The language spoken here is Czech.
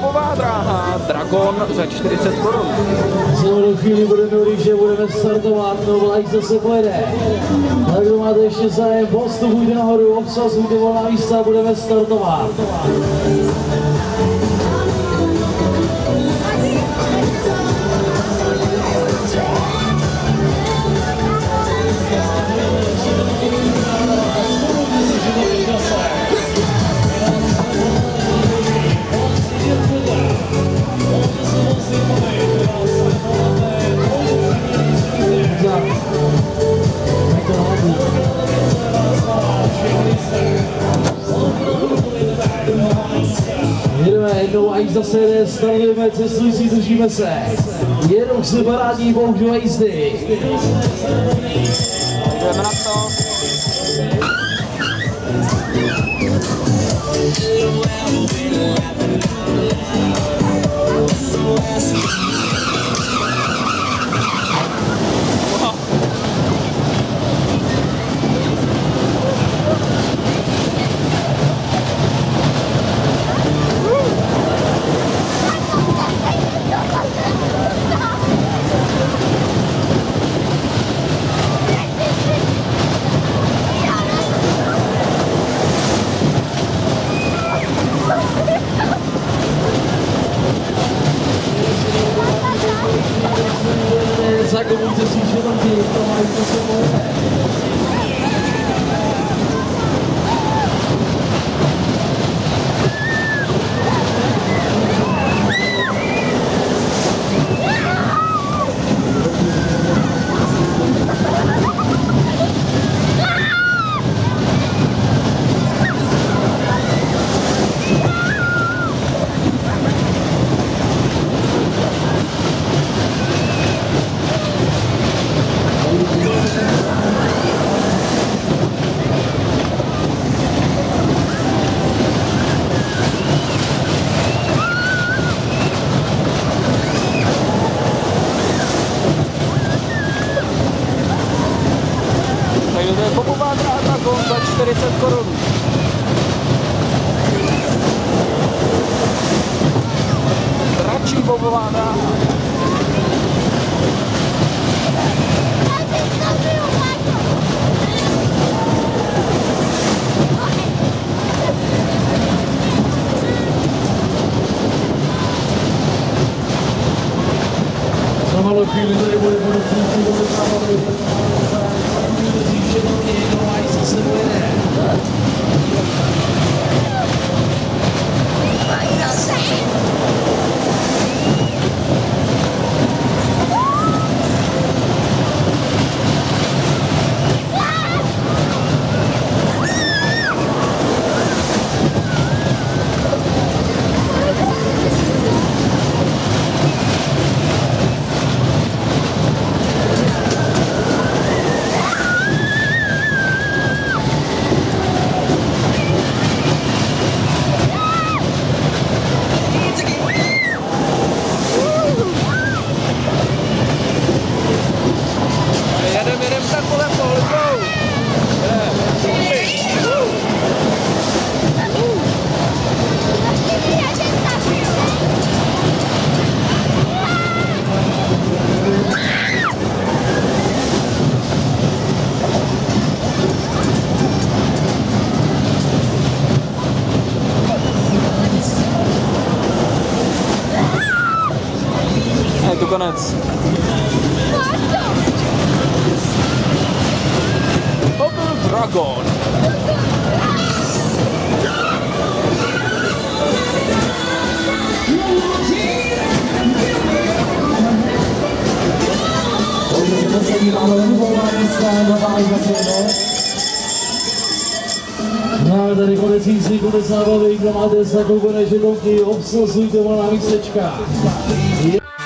bobová dráha Dragon za 40 korun. Za chvíli budeme říct, že budeme startovat, no vlajk zase pojede. Tak kdo máte ještě zájem, postupujte nahoru, obsazujte volná místa a budeme startovat. Jedeme jednou a již zase jde, startujeme, cestující, držíme se. Jedou separátní používají jízdy. Jdeme na to. Zakomuňte si, že tam ty, to mají to se pojede. Takže to je bobová dráha Dragon za 40 korun. Dračí bobová dráha. Za malou chvíli tady bude budoucí, bude závodit. Je tu konec. To byl Dragon. No, tady konec jízdy, konec zábavy, kdo máte zakoupené žetonky, obsazujte volná místečka.